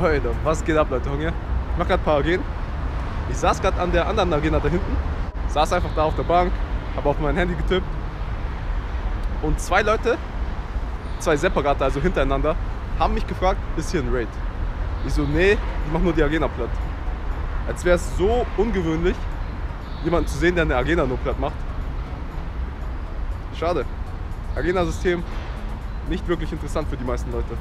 Leute, was geht ab, Leute? Ich mach gerade ein paar Arenen. Ich saß gerade an der anderen Arena da hinten. Saß einfach da auf der Bank, habe auf mein Handy getippt. Und zwei Leute, zwei separate, also hintereinander, haben mich gefragt, ist hier ein Raid? Ich so, nee, ich mach nur die Arena platt. Als wäre es so ungewöhnlich, jemanden zu sehen, der eine Arena nur platt macht. Schade. Arena-System nicht wirklich interessant für die meisten Leute.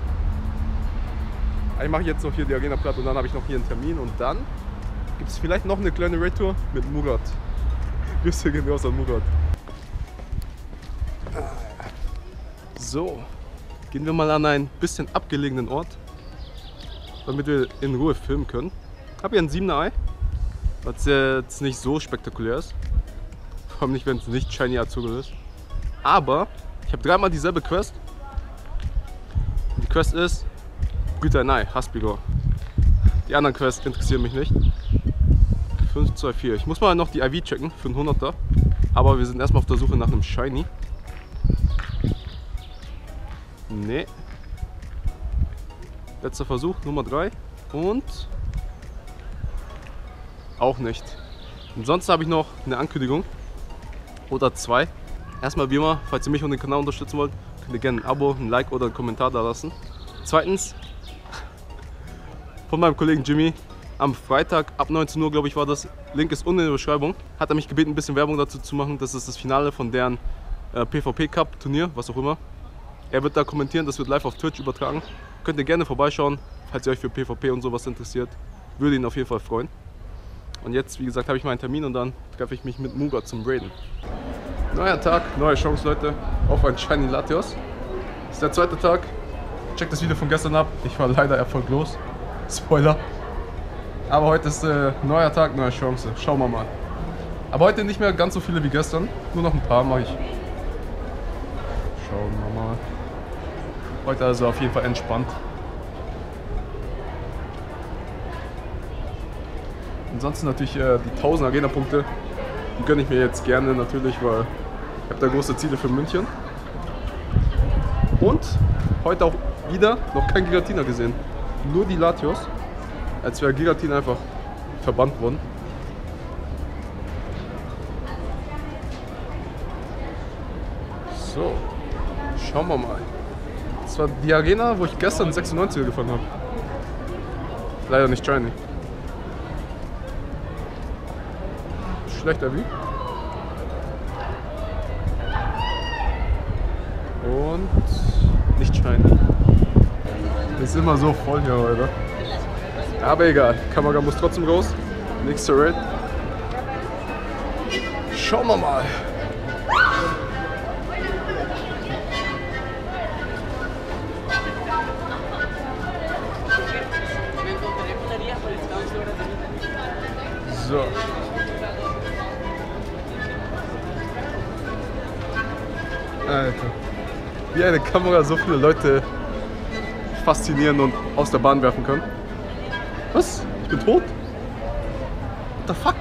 Ich mache jetzt noch hier die Arena platt und dann habe ich noch hier einen Termin und dann gibt es vielleicht noch eine kleine Raid-Tour mit Murat. Grüße gehen raus an Murat. So, gehen wir mal an einen bisschen abgelegenen Ort, damit wir in Ruhe filmen können. Ich habe hier ein 7er Ei, was jetzt nicht so spektakulär ist. Vor allem nicht, wenn es nicht Shiny Azurill ist. Aber ich habe dreimal dieselbe Quest. Die Quest ist Brüte ein Ei, Haspigor. Die anderen Quests interessieren mich nicht. 5, 2, 4. Ich muss mal noch die IV checken für einen 100er. Aber wir sind erstmal auf der Suche nach einem Shiny. Nee. Letzter Versuch, Nummer 3. Und auch nicht. Und sonst habe ich noch eine Ankündigung. Oder zwei. Erstmal wie immer, falls ihr mich und den Kanal unterstützen wollt, könnt ihr gerne ein Abo, ein Like oder einen Kommentar da lassen. Zweitens, von meinem Kollegen Jimmy, am Freitag ab 19 Uhr, glaube ich, war das. Link ist unten in der Beschreibung. Hat er mich gebeten, ein bisschen Werbung dazu zu machen. Das ist das Finale von deren PvP Cup Turnier, was auch immer. Er wird da kommentieren, das wird live auf Twitch übertragen. Könnt ihr gerne vorbeischauen, falls ihr euch für PvP und sowas interessiert. Würde ihn auf jeden Fall freuen. Und jetzt, wie gesagt, habe ich meinen Termin und dann treffe ich mich mit Murat zum Raiden. Neuer Tag, neue Chance, Leute, auf ein Shiny Latios. Das ist der zweite Tag. Checkt das Video von gestern ab. Ich war leider erfolglos. Spoiler. Aber heute ist neuer Tag, neue Chance. Schauen wir mal. Aber heute nicht mehr ganz so viele wie gestern. Nur noch ein paar mache ich. Schauen wir mal. Heute also auf jeden Fall entspannt. Ansonsten natürlich die 1000 Arena-Punkte. Die gönne ich mir jetzt gerne natürlich, weil ich habe da große Ziele für München. Und heute auch wieder noch kein Giratina gesehen. Nur die Latios. Als wäre Giratin einfach verbannt worden. So, schauen wir mal. Das war die Arena, wo ich gestern 96er gefunden habe. Leider nicht shiny. Schlechter wie. Und nicht shiny. Das ist immer so voll hier heute. Aber egal, Kamera muss trotzdem raus. Nächster Raid. Schauen wir mal. So. Alter. Wie eine Kamera so viele Leute faszinieren und aus der Bahn werfen kann. Was? Ich bin tot? What the fuck?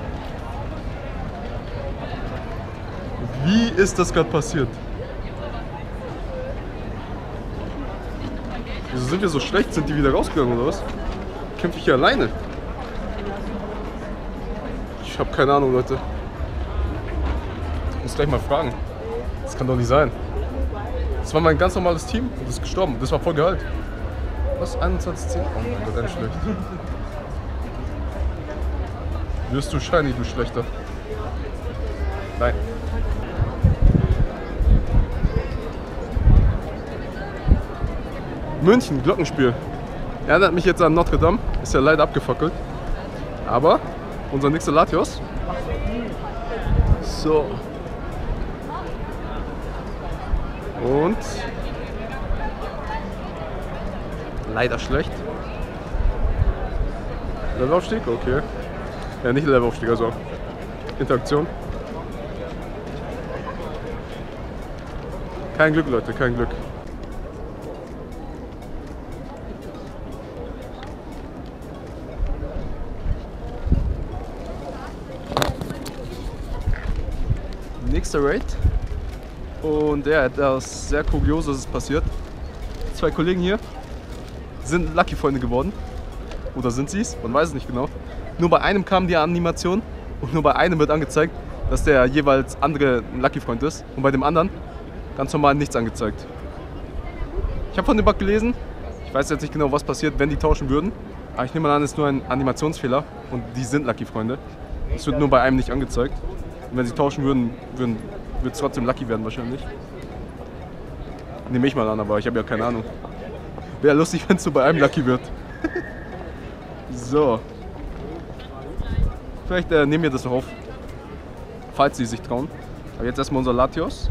Wie ist das gerade passiert? Wieso sind wir so schlecht? Sind die wieder rausgegangen oder was? Kämpfe ich hier alleine? Ich habe keine Ahnung, Leute. Ich muss gleich mal fragen. Das kann doch nicht sein. Das war mein ganz normales Team und ist gestorben. Das war voll Gehalt. Was? 21,10? Oh mein Gott, ein schlecht. Wirst du shiny, du Schlechter? Nein. München, Glockenspiel. Erinnert mich jetzt an Notre Dame. Ist ja leider abgefackelt. Aber unser nächster Latios. So. Und leider schlecht. Levelaufstieg? Okay. Ja, nicht Levelaufstieg, also Interaktion. Kein Glück, Leute, kein Glück. Nächster Raid. Und ja, etwas sehr Kurioses ist passiert. Zwei Kollegen hier sind Lucky-Freunde geworden. Oder sind sie es? Man weiß es nicht genau. Nur bei einem kam die Animation und nur bei einem wird angezeigt, dass der jeweils andere ein Lucky-Freund ist. Und bei dem anderen ganz normal nichts angezeigt. Ich habe von dem Bug gelesen. Ich weiß jetzt nicht genau, was passiert, wenn die tauschen würden. Aber ich nehme mal an, es ist nur ein Animationsfehler und die sind Lucky-Freunde. Es wird nur bei einem nicht angezeigt. Und wenn sie tauschen würden, wird es trotzdem Lucky werden wahrscheinlich. Nehme ich mal an, aber ich habe ja keine Ahnung. Wäre lustig, wenn es nur bei einem Lucky wird. So. Vielleicht nehmen wir das noch auf, falls sie sich trauen. Aber jetzt erstmal unser Latios.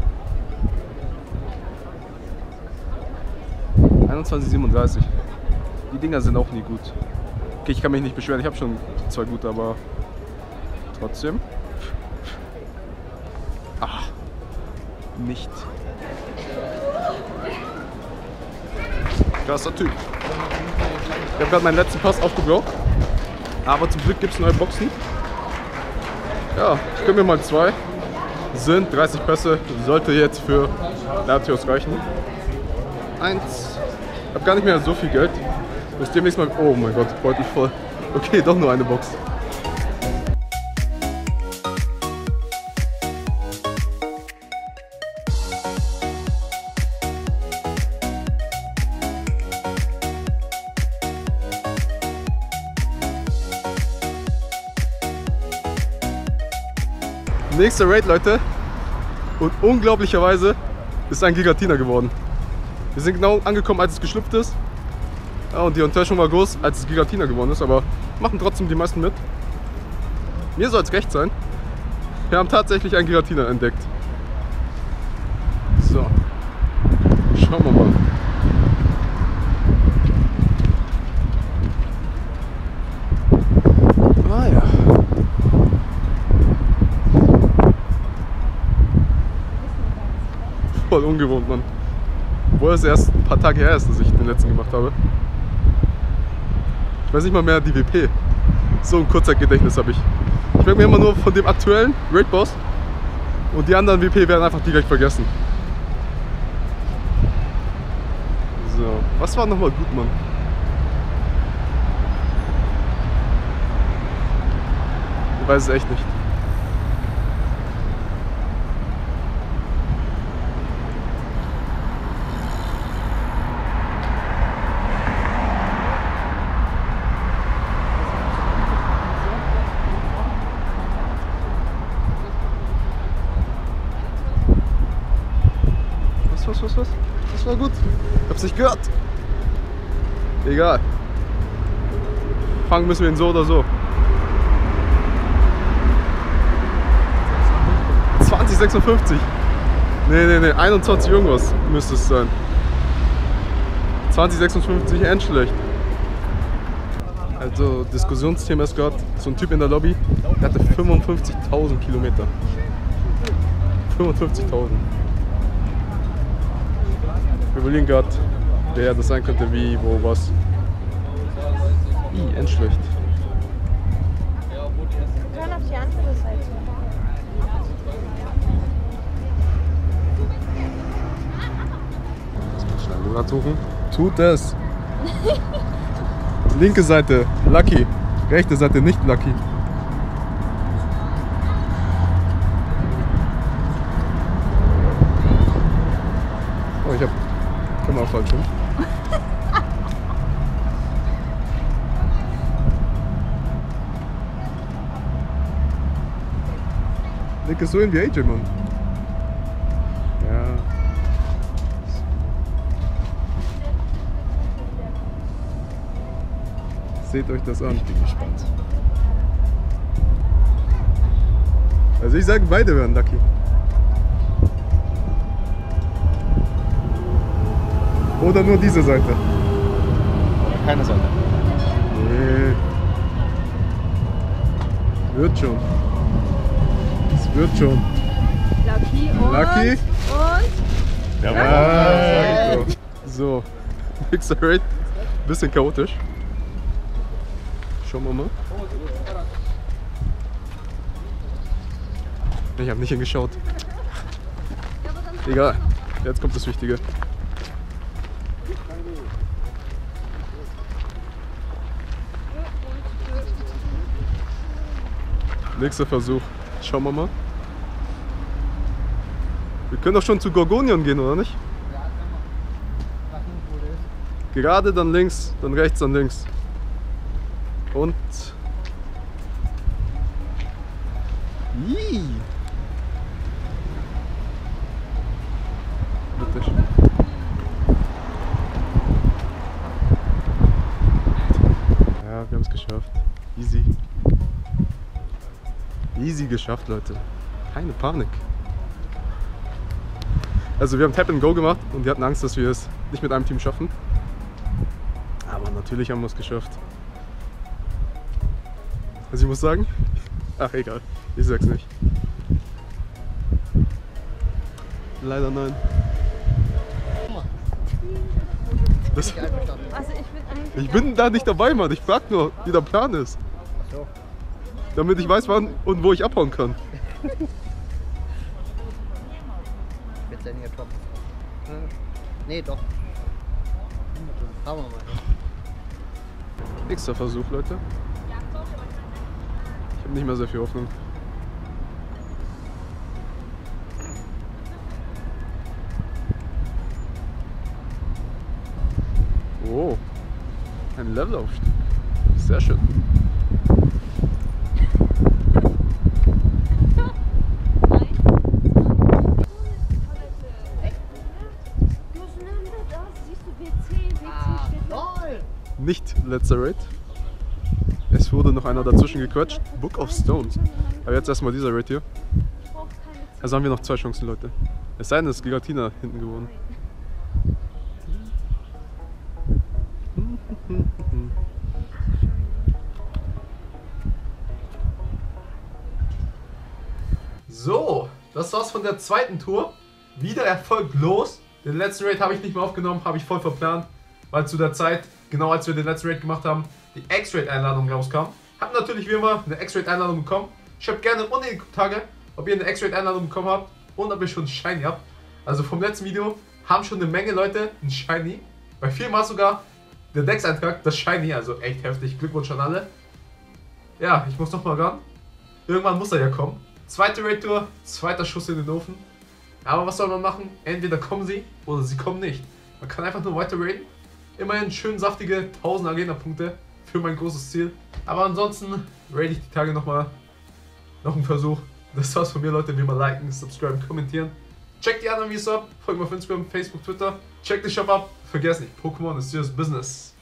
21,37. Die Dinger sind auch nie gut. Okay, ich kann mich nicht beschweren, ich habe schon 2 gute, aber trotzdem. Ach, nicht. Krasser Typ. Ich habe gerade meinen letzten Pass aufgebraucht, aber zum Glück gibt es neue Boxen. Ja, ich gönne mir mal 2. Sind 30 Pässe, sollte jetzt für Latios reichen. 1. Ich habe gar nicht mehr so viel Geld. Muss demnächst mal. Oh mein Gott, Beutel voll. Okay, doch nur eine Box. Nächster Raid, Leute. Und unglaublicherweise ist ein Gigatina geworden. Wir sind genau angekommen, als es geschlüpft ist. Ja, und die Enttäuschung war groß, als es Gigatina geworden ist, aber machen trotzdem die meisten mit. Mir soll es recht sein. Wir haben tatsächlich einen Gigatina entdeckt. So. Schauen wir mal. Ah ja. Voll ungewohnt, Mann. Obwohl es erst ein paar Tage her ist, dass ich den letzten gemacht habe. Ich weiß nicht mal mehr die WP. So ein kurzer Gedächtnis habe ich. Ich merke mir immer nur von dem aktuellen Raid Boss. Und die anderen WP werden einfach direkt vergessen. So, was war nochmal gut, Mann? Ich weiß es echt nicht. Was? Das war gut. Ich hab's nicht gehört. Egal. Fangen müssen wir ihn so oder so. 20,56. Nee. 21 irgendwas müsste es sein. 20,56 endschlecht. Also Diskussionsthema ist gerade so ein Typ in der Lobby, der hatte 55.000 Kilometer. 55.000. Wir überlegen gerade, wer das sein könnte, wie, wo, was. Endschlecht. Wir können auf die andere Seite. Schnell Rad suchen. Tut es! Linke Seite, Lucky. Rechte Seite, nicht Lucky. Oh, ich hab Kamera falsch rum. Linke so in wie AJ, Mann. Ja. Seht euch das an. Ich bin gespannt. Also ich sage, beide werden Lucky. Oder nur diese Seite? Oder keine Seite. Nee. Wird schon. Es wird schon. Lucky und... Lucky? Und... Ja, sag ich doch. So, Mixer Raid. Bisschen chaotisch. Schauen wir mal. Ich habe nicht hingeschaut. Egal, jetzt kommt das Wichtige. Nächster Versuch. Schauen wir mal. Wir können doch schon zu Gorgonion gehen, oder nicht? Gerade, dann links, dann rechts, dann links. Und... Ih. Bitte schön. Ja, wir haben es geschafft. Easy. Easy geschafft, Leute. Keine Panik. Also wir haben Tap and Go gemacht und die hatten Angst, dass wir es nicht mit einem Team schaffen. Aber natürlich haben wir es geschafft. Was ich muss sagen? Ach egal, ich sag's nicht. Leider nein. Das, Also ich bin eigentlich... ich bin da nicht dabei, Mann. Ich frag nur, wie der Plan ist. So. Damit ich weiß, wann und wo ich abhauen kann. Wird sein hier top. Nee, doch. Schauen wir mal. Nächster Versuch, Leute. Ich habe nicht mehr sehr viel Hoffnung. Oh, ein Levelaufstieg. Sehr schön. Nicht letzter Raid. Es wurde noch einer dazwischen gequatscht. Book of Stones. Aber jetzt erstmal dieser Raid hier. Also haben wir noch 2 Chancen, Leute. Es sei denn, es ist Gigatina hinten gewonnen. So, das war's von der zweiten Tour. Wieder erfolglos. Den letzten Raid habe ich nicht mehr aufgenommen, habe ich voll verplant, weil zu der Zeit, genau als wir den letzten Raid gemacht haben, die X-Raid-Einladung rauskam. Hab natürlich wie immer eine X-Raid-Einladung bekommen. Schreibt gerne unten in die Kommentare, ob ihr eine X-Raid-Einladung bekommen habt und ob ihr schon ein Shiny habt. Also vom letzten Video haben schon eine Menge Leute ein Shiny. Bei vielen war sogar der Dex-Eintrag das Shiny, also echt heftig. Glückwunsch an alle. Ja, ich muss noch mal ran. Irgendwann muss er ja kommen. Zweite Raid-Tour, zweiter Schuss in den Ofen. Aber was soll man machen? Entweder kommen sie oder sie kommen nicht. Man kann einfach nur weiter raiden. Immerhin schön saftige 1000 Arena-Punkte für mein großes Ziel. Aber ansonsten raide ich die Tage nochmal. Noch einen Versuch. Das war's von mir, Leute. Wie immer liken, subscriben, kommentieren. Checkt die anderen Videos ab. Folgt mir auf Instagram, Facebook, Twitter. Checkt den Shop ab. Vergesst nicht, Pokémon ist serious business.